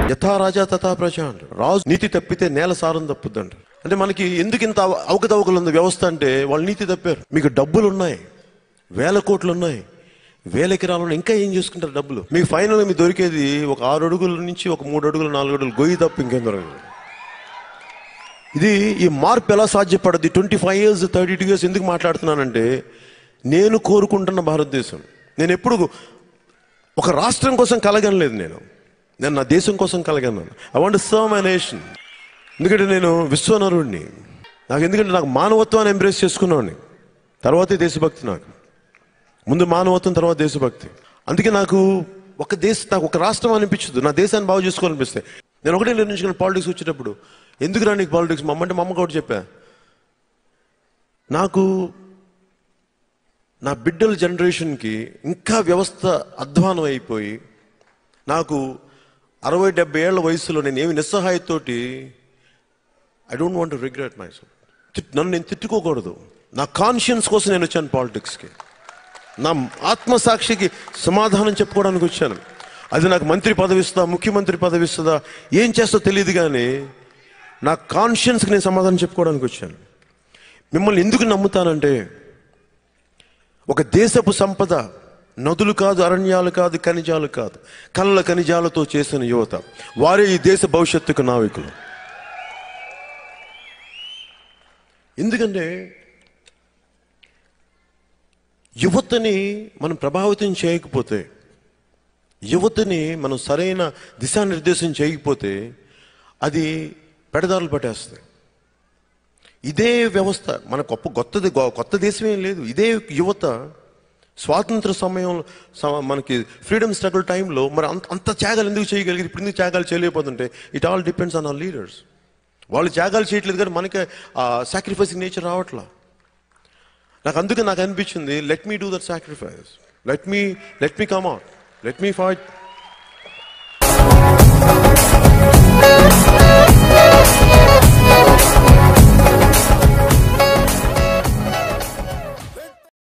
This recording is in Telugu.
యథా రాజా తథా ప్రజ అంటారు. రాజు నీతి తప్పితే నేల సారం తప్పుద్ది అంటారు. అంటే మనకి ఎందుకు ఇంత అవకతవకలు ఉంది వ్యవస్థ అంటే వాళ్ళు నీతి తప్పారు. మీకు డబ్బులు ఉన్నాయి, వేల కోట్లు ఉన్నాయి, వేల ఎకరాలు ఇంకా ఏం చేసుకుంటారు డబ్బులు? మీకు ఫైనల్ మీకు దొరికేది ఒక 6 అడుగుల నుంచి ఒక 3 అడుగులు 4 అడుగులు గొయ్యి తప్ప ఇంకేం దొరకదు. ఈ మార్పు ఎలా సాధ్యపడద్ది? 25 years 32 years ఎందుకు మాట్లాడుతున్నానంటే, నేను కోరుకుంటున్న భారతదేశం, నేను ఎప్పుడు ఒక రాష్ట్రం కోసం కలగనలేదు. నేను నా దేశం కోసం కలగన్నాను. I want to serve my nation. ఎందుకంటే నేను విశ్వనరుడిని. ఎందుకంటే నాకు మానవత్వాన్ని ఎంబ్రేస్ చేసుకున్నాను. తర్వాతే దేశభక్తి. నాకు ముందు మానవత్వం, తర్వాత దేశభక్తి. అందుకే నాకు ఒక రాష్ట్రం అనిపించదు, నా దేశాన్ని బాగు చేసుకోవాలనిపిస్తే. నేను ఒకటే నిర్ణయించుకున్న పాలిటిక్స్ వచ్చేటప్పుడు, ఎందుకు రా నీకు పాలిటిక్స్? మా అమ్మకి ఒకటి చెప్పా, నాకు నా బిడ్డల జనరేషన్కి ఇంకా వ్యవస్థ అధ్వానం అయిపోయి, నాకు 60-70 ఏళ్ల వయసులో నేను ఏమి నిస్సహాయతోటి, I don't want to regret myself. నన్ను నేను తిట్టుకోకూడదు. నా కాన్షియన్స్ కోసం నేను వచ్చాను పాలిటిక్స్కి. నా ఆత్మసాక్షికి సమాధానం చెప్పుకోవడానికి వచ్చాను. అది నాకు మంత్రి పదవి ఇస్తుందా, ముఖ్యమంత్రి పదవి ఇస్తుందా, ఏం చేస్తో తెలియదు, కానీ నా కాన్షియన్స్కి నేను సమాధానం చెప్పుకోవడానికి వచ్చాను. మిమ్మల్ని ఎందుకు నమ్ముతానంటే, ఒక దేశపు సంపద నదులు కాదు, అరణ్యాలు కాదు, ఖనిజాలు కాదు, కళ్ళ ఖనిజాలతో చేసిన యువత, వారే ఈ దేశ భవిష్యత్తుకు నావికులు. ఎందుకంటే యువతని మనం ప్రభావితం చేయకపోతే, యువతని మనం సరైన దిశానిర్దేశం చేయకపోతే అది పెడదారులు పట్టేస్తాయి. ఇదే వ్యవస్థ మన కొత్త దేశం ఏం లేదు. ఇదే యువత స్వాతంత్ర సమయంలో, మనకి ఫ్రీడమ్ స్ట్రగుల్ టైంలో మరి అంత త్యాగాలు ఎందుకు చేయగలిగింది? ఇప్పుడు ఎందుకు త్యాగాలు చేయలేకపోతుంటే, it all depends on our leaders. వాళ్ళు త్యాగాలు చేయట్లేదు, కానీ మనకి సాక్రిఫైసింగ్ నేచర్ రావట్లా. నాకు అనిపించింది, let me do that sacrifice, let me come out, let me fight.